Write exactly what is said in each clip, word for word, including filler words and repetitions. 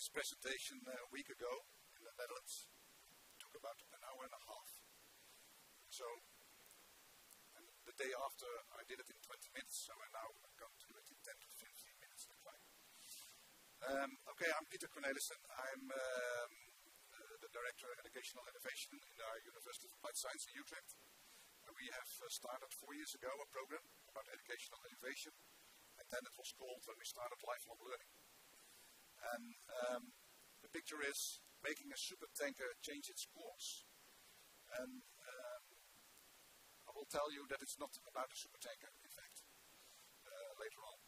this presentation uh, a week ago in the Netherlands. It took about an hour and a half. So, and the day after I did it in twenty minutes, so I now I'm going to do it in ten to fifteen minutes. Um, okay, I'm Pieter Cornellisen. I'm um, uh, the Director of Educational Innovation in our University of Applied Science in Utrecht. And we have uh, started four years ago a program about educational innovation, and then it was called, when we started, lifelong learning. And um, the picture is making a supertanker change its course. And um, I will tell you that it's not about a supertanker, in fact, uh, later on.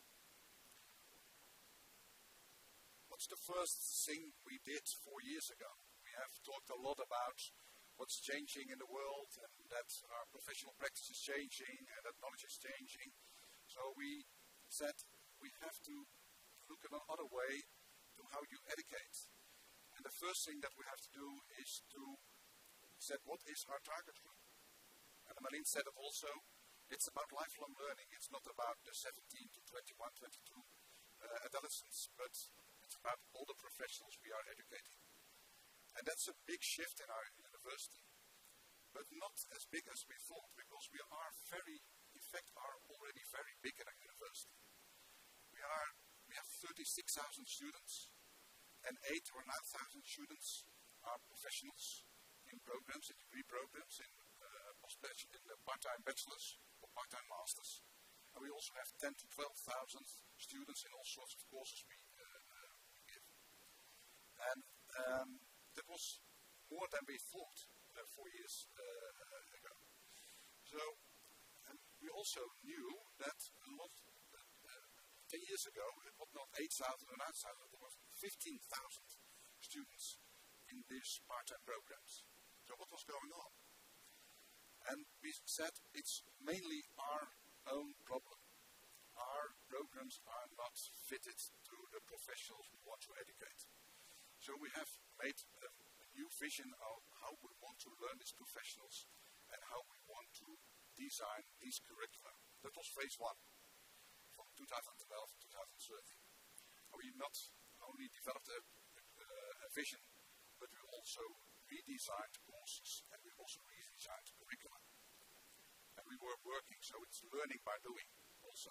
What's the first thing we did four years ago? We have talked a lot about what's changing in the world, and that our professional practice is changing, and that knowledge is changing. So we said we have to look at another way to how you educate. And the first thing that we have to do is to set what is our target group. And Marlene said it also, it's about lifelong learning. It's not about the seventeen to twenty-one, twenty-two uh, adolescents, but it's about all the professionals we are educating. And that's a big shift in our university, but not as big as we thought, because we are very, in fact, are already very big in our university. We are, we have thirty-six thousand students, and eight or nine thousand students are professionals in programs, in degree programs, in uh, in the part-time bachelors or part-time masters. And we also have ten to twelve thousand students in all sorts of courses we, uh, uh, we give. And um, that was more than we thought uh, four years uh, ago. So and we also knew that a lot, uh, uh, ten years ago, it was not eight thousand or nine thousand, there was fifteen thousand students in these part-time programs. So what was going on? And we said it's mainly our own problem. Our programs are not fitted to the professionals we want to educate. So we have made a, a new vision of how we want to learn these professionals and how we want to design these curricula. That was phase one, from two thousand twelve to two thousand thirteen. And we not only developed a, a, a vision, but we also redesigned courses and we also redesigned curricula. And we were working, so it's learning by doing also.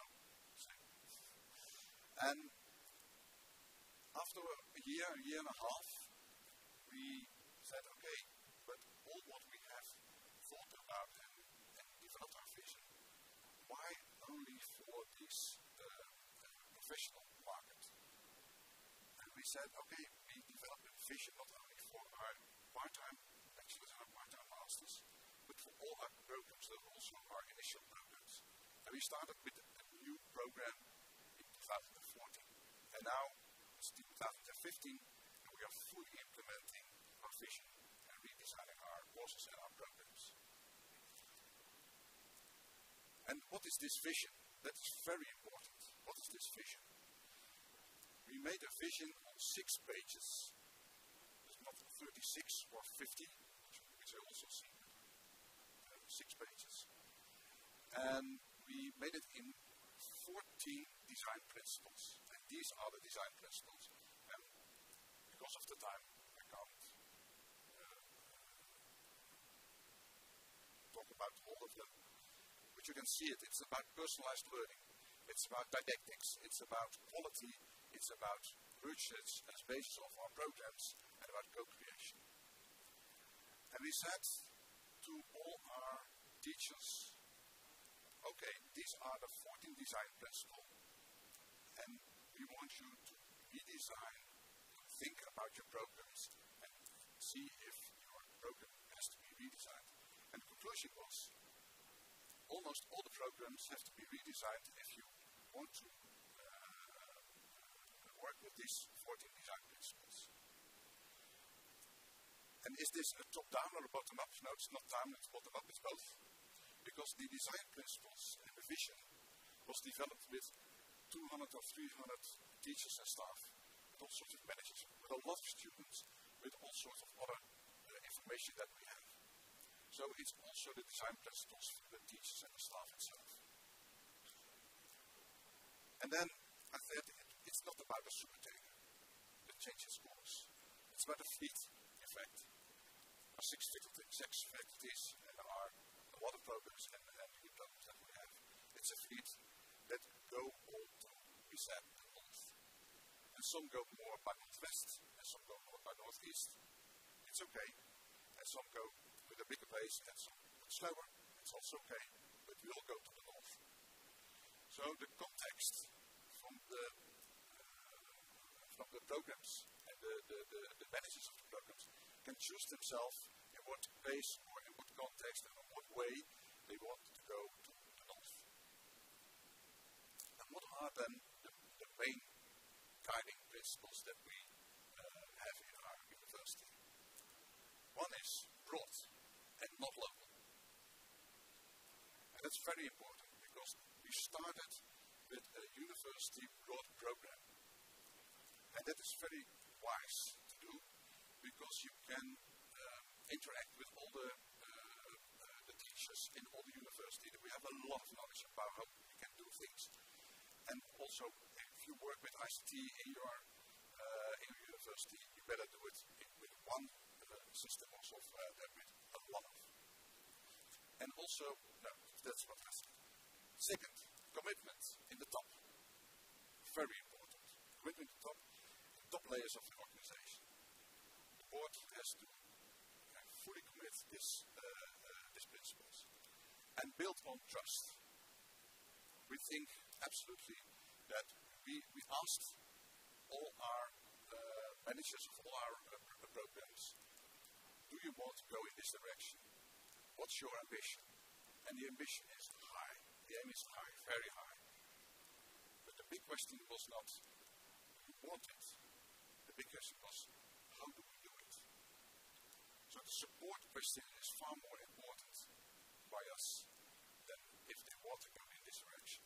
And after a year, a year and a half, we said, okay, but all what we have thought about and, and developed our vision, why only for this uh, uh, professional market? And we said, okay, we developed a vision not only for our part-time bachelors and our part-time masters, but for all our programs, that are also our initial programs. And we started with a new program in two thousand fourteen. And now it's two thousand fifteen, and we are fully implementing our vision and redesigning our courses and our programs. And what is this vision? That is very important. What is this vision? We made a vision on six pages. It's not thirty-six or fifty, which I also see. Uh, six pages. And we made it in fourteen design principles. And these are the design principles. And because of the time, I can't uh, talk about all of them. But you can see it. It's about personalized learning. It's about didactics. It's about quality. It's about research as basis of our programs and about co-creation. And we said to all our teachers, okay, these are the fourteen design principles, and we want you to redesign, think about your programs, and see if your program has to be redesigned. And the conclusion was, almost all the programs have to be redesigned if you want to uh, work with these fourteen design principles. And is this a top-down or a bottom-up? No, it's not down, it's bottom-up, it's both. Because the design principles and the vision was developed with two hundred or three hundred teachers and staff, with all sorts of managers, with a lot of students, with all sorts of other uh, information that we have. So it's also the design principles for the teachers and the staff itself. And then I said it, it's not about the supertanker. The change its course. It's about a fleet, in fact. There are six, faculty, six faculties, and there are a lot of programs and, and diplomas that we have. It's a fleet that go all to, we said, the north. And some go more by northwest, and some go more by northeast. It's okay. And some go with a bigger pace, and some slower. It's also okay. But we all go to the north. So the context from the uh, from the programs and the, the, the, the managers of the programs can choose themselves in what pace or in what context and in what way they want to go to the north. And what are then the, the main guiding principles that we uh, have in our university? One is broad and not local. And that's very important because we started with a university broad program. And that is very wise to do because you can um, interact with all the, uh, uh, the teachers in all the university. We have a lot of knowledge about how we can do things. And also, if you work with I C T in your, uh, in your university, you better do it in, with one uh, system also uh, than with a lot of. And also, no, that's what I said. Second, commitment in the top. Very important. Commitment in the top, in top layers of the organization. The board has to uh, fully commit this, uh, uh, these principles. And build on trust. We think absolutely that we, we asked all our uh, managers of all our uh, programs, do you want to go in this direction? What's your ambition? And the ambition is high. The aim is high, very high. But the big question was not, do you want it? The big question was, how do we do it? So the support question is far more important by us than if they want to go in this direction.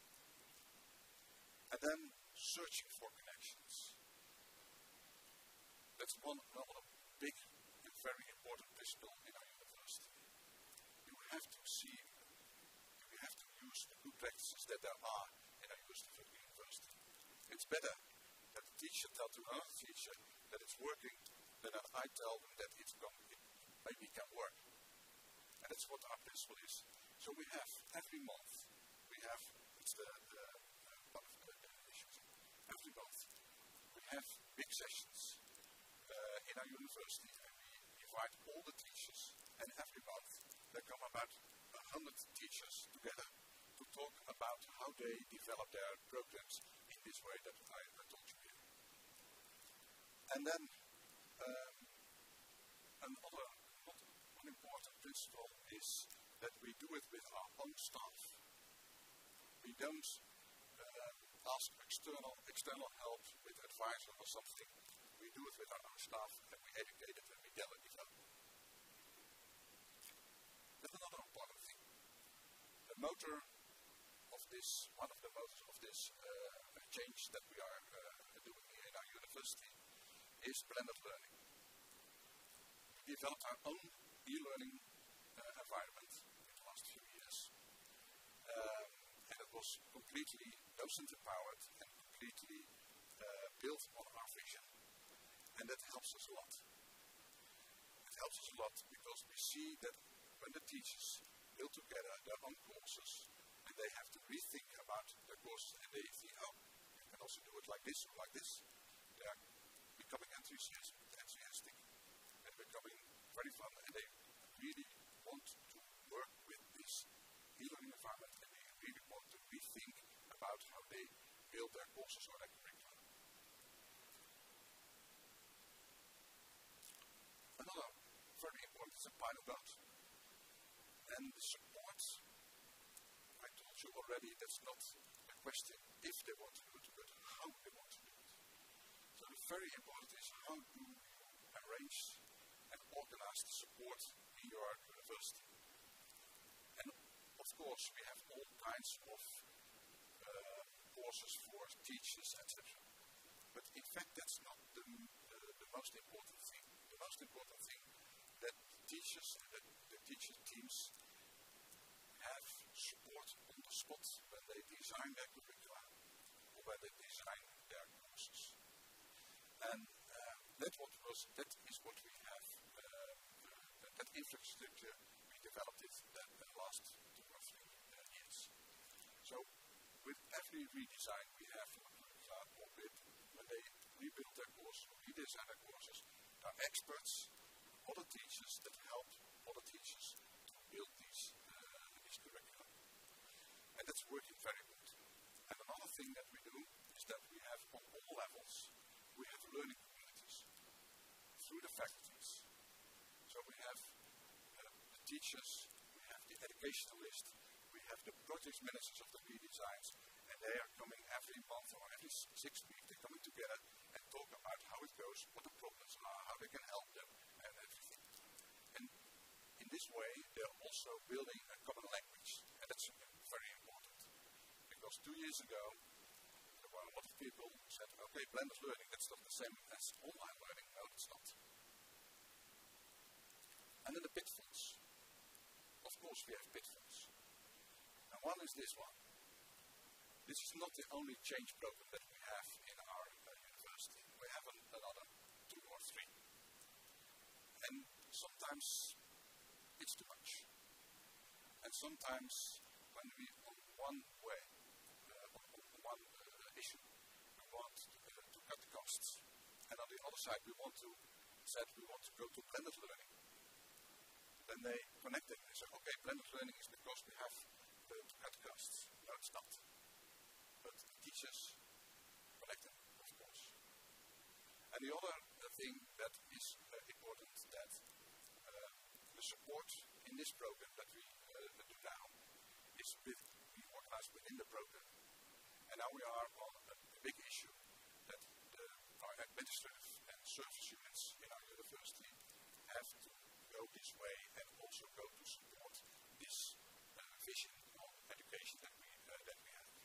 And then searching for connections. That's one, one of the big and very important principle in our university. You have to see, you have to use the good practices that there are in our university. It's better that the teacher tells to another teacher that it's working than that I tell them that it's come, it maybe can work. And that's what our principle is. So we have every month, we have, it's the, the uh, one of the, the issues, every month we have big sessions uh, in our university, and we invite all the teachers, and every month there come about a hundred teachers together to talk about how they develop their programs in this way that I, I told you here. And then um, another not unimportant principle is that we do it with our own staff. We don't uh, ask external external help with advisor or something. We do it with our own staff, and we educate it and we develop it. That's another important thing. The motor of this, one of the motors of this uh, change that we are uh, doing here in our university is blended learning. We developed our own e-learning uh, environment in the last few years. Um, and it was completely docent-empowered and completely uh, built on our vision. And that helps us a lot. It helps us a lot because we see that when the teachers build together their own courses and they have to rethink about their courses and they think, oh, you can also do it like this or like this, they are becoming enthusiastic, enthusiastic and becoming very fun, and they really want to work with this e-learning environment, and they really want to rethink about how they build their courses or their curriculum. Another very important is a pilot boat. And the support, I told you already, that's not a question if they want to do it, but how they want to do it. So the very important is how do you arrange and organize the support in your university. And of course we have all kinds of uh, courses for teachers, et cetera. But in fact that's not the, the, the most important thing. The most important thing that teachers, that the teacher teams have support on the spot when they design their curricula or when they design their courses. And that what was that is what we have. Uh, that, that infrastructure we developed it that the last two or three uh, years. So with every redesign we have for cloud or with when they rebuild their course or redesign their courses, there are experts, other teachers that help other teachers to build these uh, these curricula, and that's working very good. And another thing that we do is that we have on all levels we have learning communities through the faculties. So we have uh, the teachers, we have the educationalist, we have the project managers of the redesigns, and they are coming every month or every six weeks. They're coming together and talk about how it goes, what the problems are, how they can help them, and everything. And in this way, they're also building a common language, and that's very important. Because two years ago, there were a lot of people who said, okay, blended learning, that's not the same as online learning. No, it's not. And then the pitfalls. Of course, we have pitfalls. And one is this one. This is not the only change program that we have in our uh, university. We have an, another two or three. And sometimes it's too much. And sometimes when we, on one way, uh, on, on one uh, issue, we want to, uh, to cut the costs. And on the other side, we want to, said we want to go to blended learning. Then they connect it and say, okay, blended learning is because we have uh, to cut costs. No, it's not. But the teachers connect them, of course. And the other uh, thing that is uh, important that uh, the support in this program that we uh, do now is with, we organize within the program. And now we are on a, a big issue that the, our administrative and service units in our university have to go this way and also go to support this uh, vision of education that we, uh, that we have.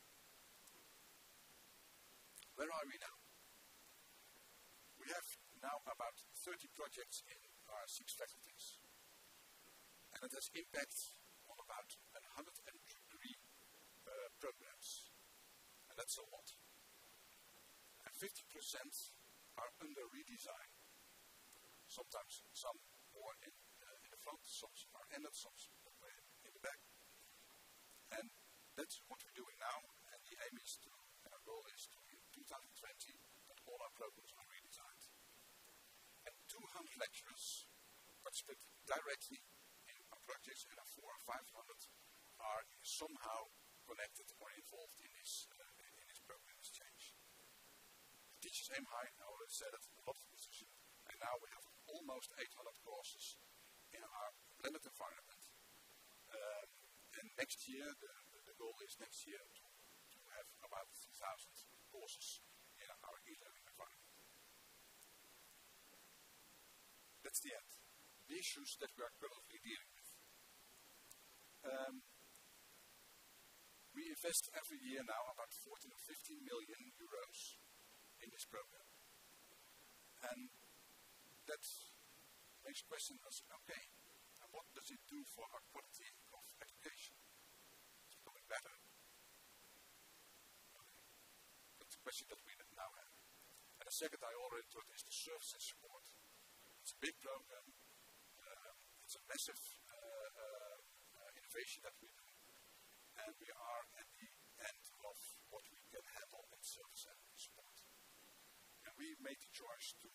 Where are we now? We have now about thirty projects in our six faculties. And it has impact on about one hundred three uh, programs. And that's a lot. And fifty percent are under redesign. Sometimes some more in, uh, in the front, some are ended, some are in the back. And that's what we're doing now. And the aim is to, and our goal is to, in two thousand twenty, that all our programs are redesigned. And two hundred lecturers participate directly in our projects, and four or five hundred are somehow connected or involved in this, uh, in this program, this change. The teachers aim high, I already said it, a lot of position, and now we have almost eight hundred courses in our blended environment. Um, and next year, the, the goal is next year to, to have about three thousand courses in our e-learning environment. That's the end. The issues that we are currently dealing with. Um, we invest every year now about fourteen or fifteen million euros in this program. And that makes the question us, okay, and what does it do for our quality of education? It's becoming better. Okay. That's the question that we now have. And the second I already told is the service and support. It's a big program. Um, it's a massive uh, uh, uh, innovation that we do. And we are at the end of what we can handle in service and support. And we made the choice to